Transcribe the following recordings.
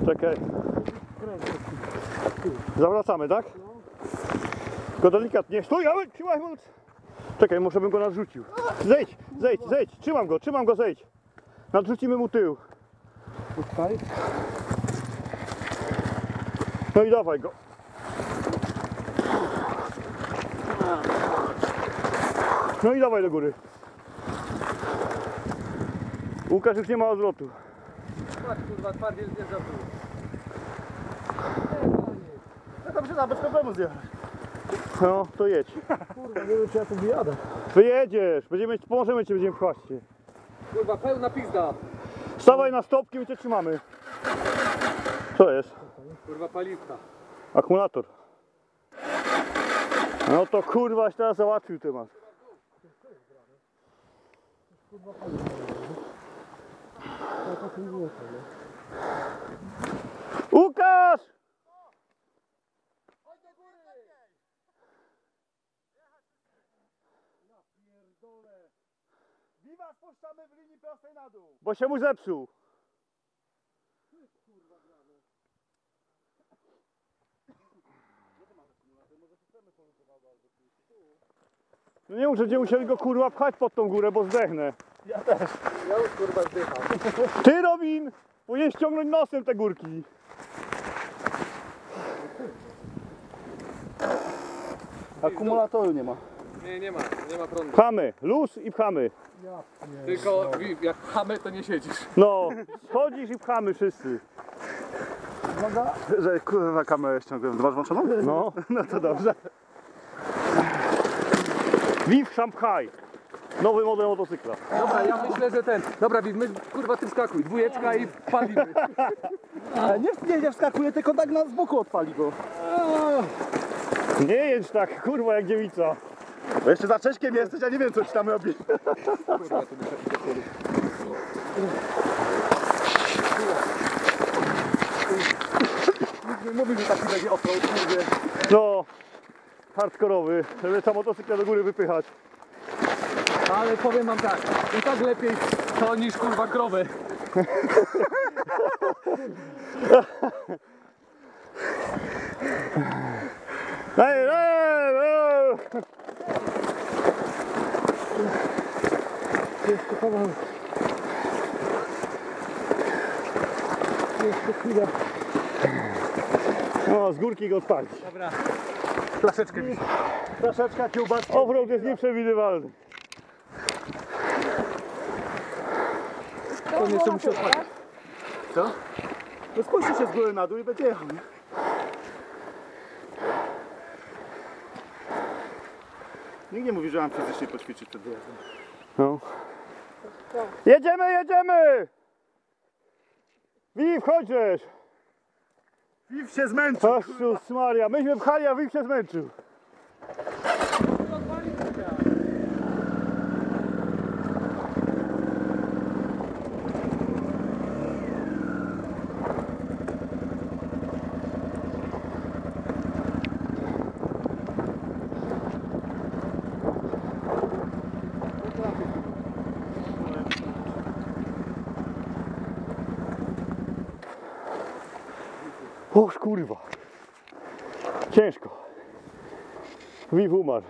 Czekaj. Zawracamy, tak? Tylko delikatnie. Stój, ale trzymaj moc. Czekaj, może bym go nadrzucił. Zejdź, zejdź, zejdź. Trzymam go, zejdź. Nadrzucimy mu tył. Tutaj. No i dawaj go. No i dawaj do góry. Łukasz już nie ma odwrotu. Patrz kurwa, twardziel nie zabrał. No to przyda, bez problemu zjechać. No, to jedź. Kurwa, nie wiem czy ja tu wyjadę. Wyjedziesz, pomożemy ci, będziemy pchać cię. Kurwa, pełna pizda. Stawaj na stopki, my cię trzymamy. Co jest? Kurwa, paliwka. Akumulator. No to kurwa, się teraz załatwił temat. Łukasz! Biwa spuszczamy w linii prostej na dół. Bo się mu zepsuł. No nie muszę, będziemy musieli go kurwa pchać pod tą górę, bo zdechnę. Ja też. Ja już kurwa zdycham. Ty, Robin! Powinien ściągnąć nosem te górki. Akumulatoru nie ma. Nie ma prądu. Pchamy, luz i pchamy. Tylko jak pchamy, to nie siedzisz. No, schodzisz i pchamy wszyscy. Że kurwa kamerę ściągłem. Masz włączoną? No, no to dobrze. Viv Shanghai. Nowy model motocykla. Dobra, ja myślę, że ten. Dobra, my kurwa tym skakuj. Dwójeczka i palimy. Ale nie wskakuje, tylko tak z boku odpali go. Nie jedź tak, kurwa, jak dziewica. Bo jeszcze za Czeszkiem jesteś, ja nie wiem co ci tam robi. Nikt nie mówi, że taki będzie offroad, mówię. No, hardkorowy, żeby ta motocykla do góry wypychać. Ale powiem wam tak. I tak lepiej to niż kurwa krowy. Ej, ej, ej. Jeszcze kawałek. Jeszcze chwilę. No, z górki go odpalić. Dobra. Flaszeczkę mi. Troszeczkę kiełbaski. Offroad jest nieprzewidywalny. To jeszcze musi odpalić. Co? No spójrzcie się z góry na dół i będzie jechał, nie? Nikt nie mówi, że mam fizycznie poćwiczyć przed wyjazdem. No. Jedziemy, jedziemy! Viv, chodźesz! Piw się zmęczył. Jezus Maria, myśmy pchali, a Viv się zmęczył. Oż kurwa. Ciężko. Viv umarł.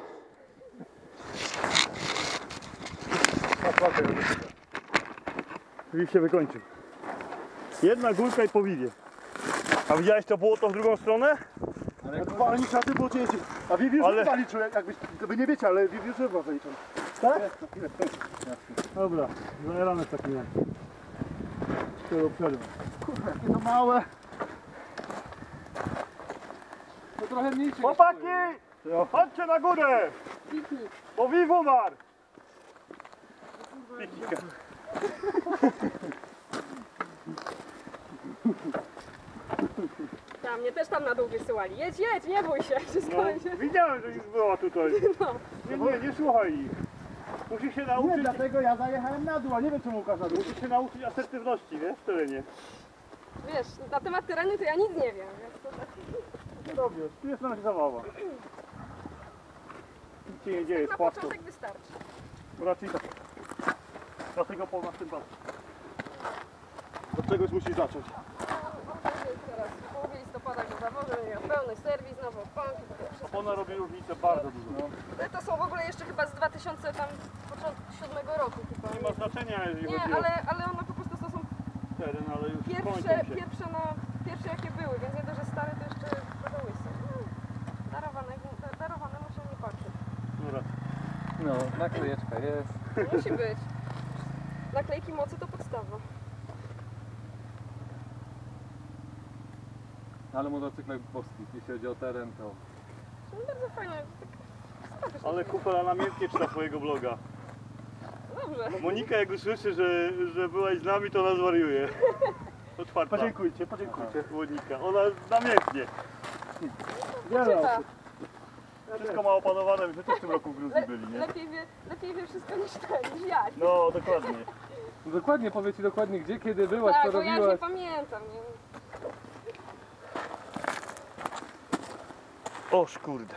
Viv się wykończył. Jedna górka i powiwie. A widziałeś to było to w drugą stronę? Ale walnik na tym bocie jedzie. A Viv już Ale- zaliczył, jakbyś, gdyby nie wiecie, ale Viv już chyba zaliczył. Tak? Jest. Dobra, zajeramy w takim razie. Tego przerwę. Kurwa, jakie to małe. To trochę mniejszy. Chłopaki! Chodźcie na górę! Bo Viv umarł! Tam mnie też tam na dół wysyłali. Jedź, jedź, nie bój się, wszystko No, będzie. widziałem, że już była tutaj. No. Nie słuchaj ich. Musisz się Nie, nauczyć, dlatego ja zajechałem na dół, a nie wiem czemu Łukasz na dół. musisz się nauczyć asertywności, wiesz, w terenie. Wiesz, na temat terenu to ja nic nie wiem. Więc to tak, No dobrze, tu jest nasza zabawa. Nic się nie dzieje, na jest płasko. początek wystarczy. Raczej tak. Dlatego po nas tym patrzę. Od czegoś musisz zacząć. zaworze, pełny serwis, nowe oponki, to wszystko. Opona robi różnicę bardzo dużo. To są w ogóle jeszcze chyba z 2007 roku chyba. Nie ma znaczenia, jeżeli Nie, chodzi ale one po prostu to są o teren, ale już kończą pierwsze, się. pierwsze jakie były, więc nie dość, że stare to jeszcze łysy. Darowanemu się nie patrzy. Dobra. No, naklejeczka jest. Musi być. Naklejki mocy to podstawa. Ale motocyklek boskich, jeśli chodzi o teren, to... No bardzo fajnie. Tak, Ale Kufela namiętnie czyta twojego vloga. dobrze. Monika jak usłyszy, że byłaś z nami, to ona zwariuje. Otwarta. Podziękujcie. Monika. Ona namiętnie. Czyta. Wszystko ma opanowane, my też w tym roku w Gruzji byli, nie? Lepiej wie wszystko niż niż ja. No, dokładnie. No dokładnie, powie ci dokładnie gdzie, kiedy byłaś, Tak, co bo ja już nie robiłaś. pamiętam. Nie? Oż kurde.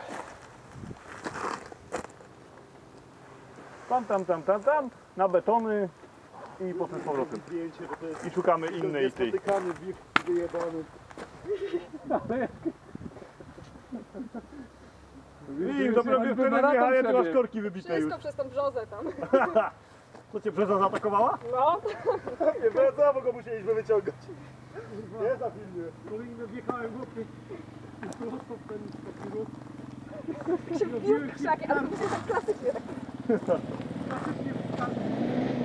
Tam, na betony i potem z powrotem. Zdjęcie, bo to jest I szukamy innej tej. spotykany, wyjebany. I dopiero Choćby wtedy maraton wjechałem, to masz przebiegł. korki wybite już. Wszystko przez tą brzozę tam. Co cię brzeza zaatakowała? No. Nie wraca, bo go musieliśmy wyciągać. Nie za filmie. Kolejny wjechałem w łopy. Prosto w ten rów. Się wbił w krzaki, ale to jest tak klasycznie. Klasycznie w